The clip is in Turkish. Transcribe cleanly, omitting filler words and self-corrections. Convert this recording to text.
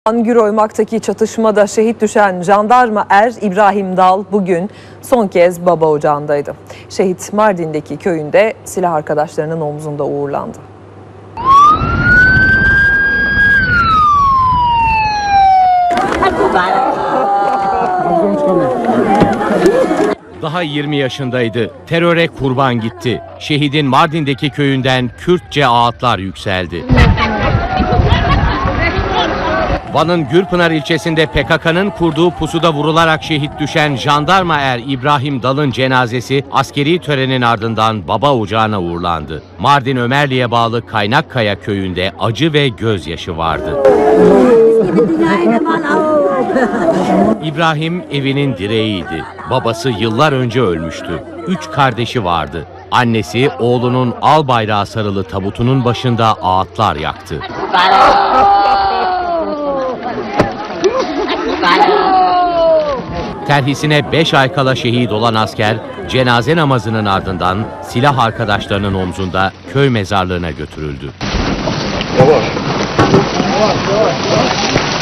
Güroymak'taki çatışmada şehit düşen jandarma er İbrahim Dal bugün son kez baba ocağındaydı. Şehit Mardin'deki köyünde silah arkadaşlarının omzunda uğurlandı. Daha 20 yaşındaydı. Teröre kurban gitti. Şehidin Mardin'deki köyünden Kürtçe ağıtlar yükseldi. Van'ın Gürpınar ilçesinde PKK'nın kurduğu pusuda vurularak şehit düşen jandarma er İbrahim Dal'ın cenazesi askeri törenin ardından baba ocağına uğurlandı. Mardin Ömerli'ye bağlı Kaynakkaya köyünde acı ve gözyaşı vardı. İbrahim evinin direğiydi. Babası yıllar önce ölmüştü. 3 kardeşi vardı. Annesi oğlunun al bayrağı sarılı tabutunun başında ağıtlar yaktı. Terhisine 5 ay kala şehit olan asker, cenaze namazının ardından silah arkadaşlarının omzunda köy mezarlığına götürüldü. Yavaş.